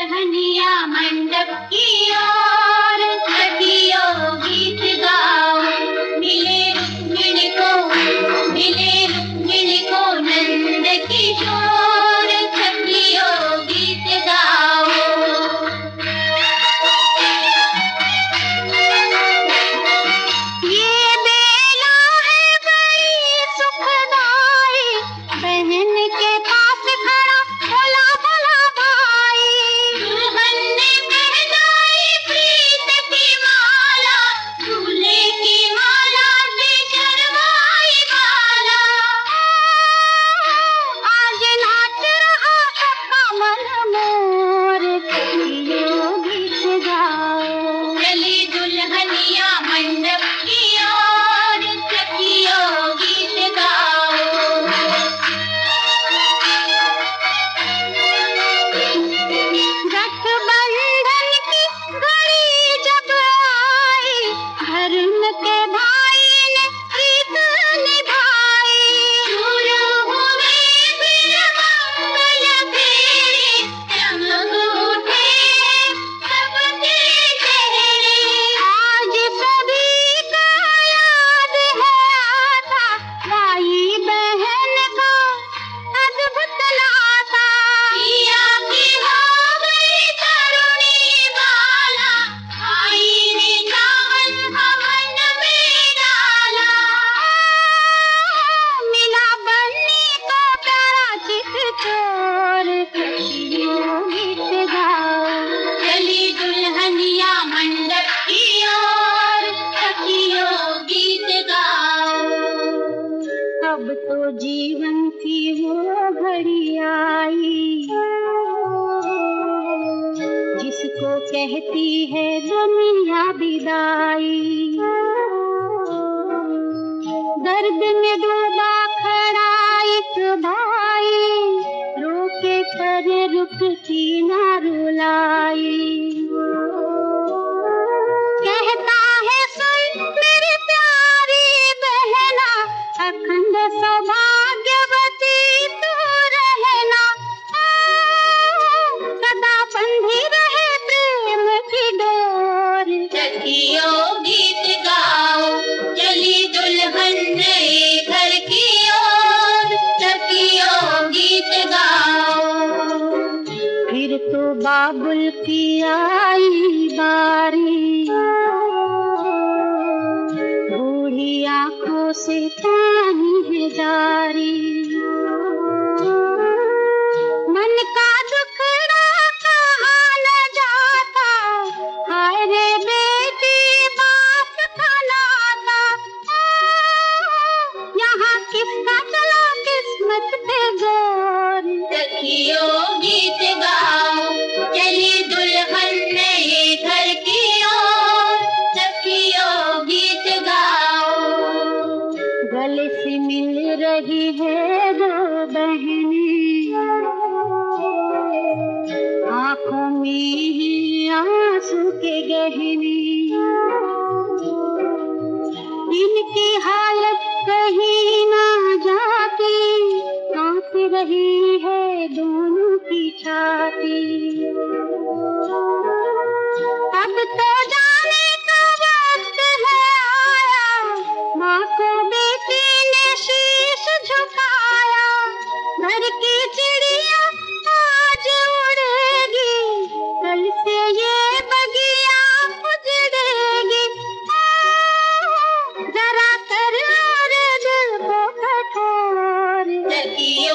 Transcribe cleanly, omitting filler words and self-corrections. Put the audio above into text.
दुल्हनिया मंडप की ओर, सखियों गीत गाओ। मिले रुक्मिणी को नंद किशोर, सखियों गीत गाओ। ये बेला है बड़ी सुखदाई, बहन के पास खड़ा भोला भोला भाई। दुल्हन ने पहनाई प्रीत की माला, दूल्हे की माला से चढ़वाई बाला। आज नाच रहा सबका मन मोर, सखियों गीत गाओ। चली दुल्हनिया मंडप की ओर, सखियों गीत गाओ। गठबंधन की घड़ी जब आई, धर्म के भाई ने प्रीत निभाई। शुरू हुए फिर मंगल फेरे, चमक उठे सबके चेहरे। आज सभी का याद है आता, भाई बहन का अद्भुत नाता। पिया की हो गई तरुणी बाला, भाई ने चावल हवन में डाला। मिला बन्नी को प्यारा चितचोर, सखियों गीत गाओ। चली दुल्हनिया मंडप की ओर, सखियों गीत गाओ। अब तो जीवन की वो घड़ी आई, जिसको कहती है दुनिया विदाई। दर्द में डूबा खड़ा एक भाई, रोके पर रुकती ना रुलाई। कहता है सुन मेरी प्यारी बहना, अखंड सौभाग्यवती तू रहना। सदा बंधी रहे प्रेम की डोर, सखियों गीत गाओ। चली दुल्हन नए घर की ओर, सखियों गीत गाओ। फिर तो बाबुल की आई बारी, बूढ़ी आंखों से पानी है जारी। मन का दुखड़ा कहा न जाता, हाय रे बेटी बाप का नाता। यहाँ किसका चला किस्मत पे जोर, सखियों गीत गाओ। चली दुल्हन नए घर की ओर, सखियों गीत गाओ। गले से मिल रही है दो बहनें, आँखों में है आंसू के गहने। इनकी हालत कहीं ना जाती, कांप रही है दोनों की छाती। अब तो जाने का वक्त है आया, माँ को बेटी ने शीश झुकाया। घर की चिड़िया आज उड़ेगी, कल से ये बगिया उजड़ेगी। जरा कर और दिल को कठोर, सखियों